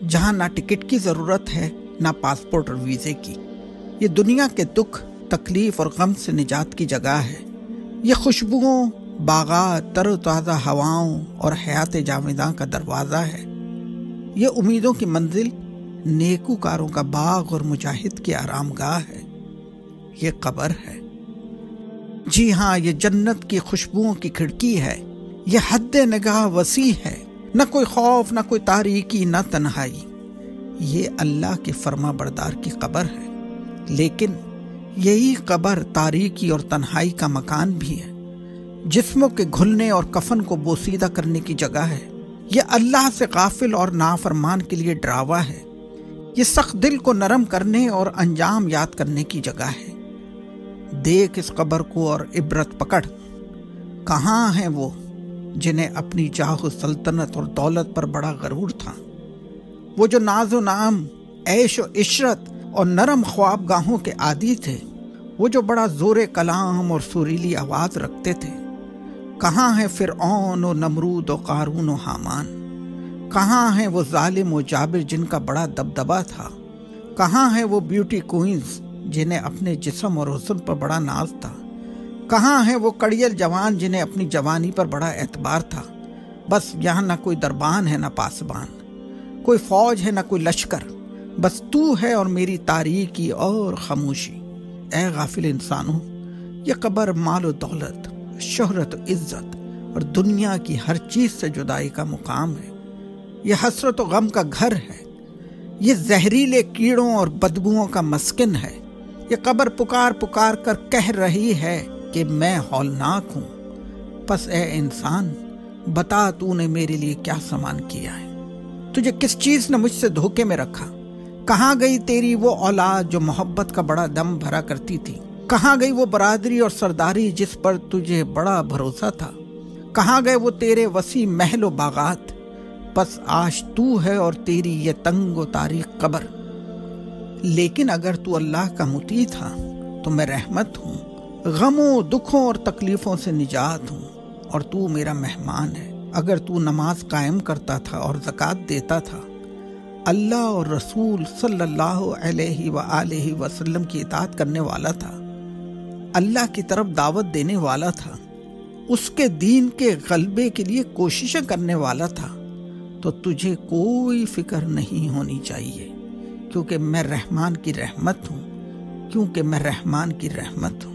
جہاں نہ ٹکٹ کی ضرورت ہے نہ پاسپورٹ اور ویزے کی۔ یہ دنیا کے دکھ، تکلیف اور غم سے نجات کی جگہ ہے۔ یہ خوشبوؤں، باغات، تر و تازہ ہواؤں اور حیات جاویداں کا دروازہ ہے۔ یہ امیدوں کی منزل، نیکوکاروں کا باغ اور مجاہد کی آرام گاہ ہے۔ یہ قبر ہے۔ جی ہاں، یہ جنت کی خوشبوؤں کی کھڑکی ہے۔ یہ حد نگاہ وسیع ہے، نہ کوئی خوف، نہ کوئی تاریکی، نہ تنہائی۔ یہ اللہ کے فرما بردار کی قبر ہے۔ لیکن یہی قبر تاریکی اور تنہائی کا مکان بھی ہے، جسموں کے گھلنے اور کفن کو بوسیدہ کرنے کی جگہ ہے۔ یہ اللہ سے غافل اور نافرمان کے لیے ڈراوا ہے۔ یہ سخت دل کو نرم کرنے اور انجام یاد کرنے کی جگہ ہے۔ دیکھ اس قبر کو اور عبرت پکڑ۔ کہاں ہیں وہ جنہیں اپنی جاہ و سلطنت اور دولت پر بڑا غرور تھا؟ وہ جو ناز و نعم، عیش و عشرت اور نرم خواب گاہوں کے عادی تھے، وہ جو بڑا زور کلام اور سریلی آواز رکھتے تھے۔ کہاں ہیں فرعون و نمرود و قارون و حامان؟ کہاں ہیں وہ ظالم و جابر جن کا بڑا دبدبا تھا؟ کہاں ہیں وہ بیوٹی کوئنز جنہیں اپنے جسم اور حسن پر بڑا ناز تھا؟ کہاں ہیں وہ کڑیل جوان جنہیں اپنی جوانی پر بڑا اعتبار تھا؟ بس یہاں نہ کوئی دربان ہے نہ پاسبان، کوئی فوج ہے نہ کوئی لشکر، بس تو ہے اور میری تاریکی اور خاموشی۔ اے غافل انسانوں، یہ قبر مال و دولت، شہرت و عزت اور دنیا کی ہر چیز سے جدائی کا مقام ہے۔ یہ حسرت و غم کا گھر ہے۔ یہ زہریلے کیڑوں اور بدبوؤں کا مسکن ہے۔ یہ قبر پکار پکار کر کہہ رہی ہے کہ میں ہولناک ہوں۔ پس اے انسان، بتا تو نے میرے لیے کیا سامان کیا ہے؟ تجھے کس چیز نے مجھ سے دھوکے میں رکھا؟ کہاں گئی تیری وہ اولاد جو محبت کا بڑا دم بھرا کرتی تھی؟ کہاں گئی وہ برادری اور سرداری جس پر تجھے بڑا بھروسہ تھا؟ کہاں گئے وہ تیرے وسیع محل و باغات؟ بس آج تو ہے اور تیری یہ تنگ و تاریک قبر۔ لیکن اگر تو اللہ کا مطیع تھا تو میں رحمت ہوں، غموں، دکھوں اور تکلیفوں سے نجات ہوں، اور تو میرا مہمان ہے۔ اگر تو نماز قائم کرتا تھا اور زکوٰۃ دیتا تھا، اللہ اور رسول صلی اللہ علیہ وآلہ وسلم کی اطاعت کرنے والا تھا، اللہ کی طرف دعوت دینے والا تھا، اس کے دین کے غلبے کے لیے کوششیں کرنے والا تھا، تو تجھے کوئی فکر نہیں ہونی چاہیے، کیونکہ میں رحمان کی رحمت ہوں،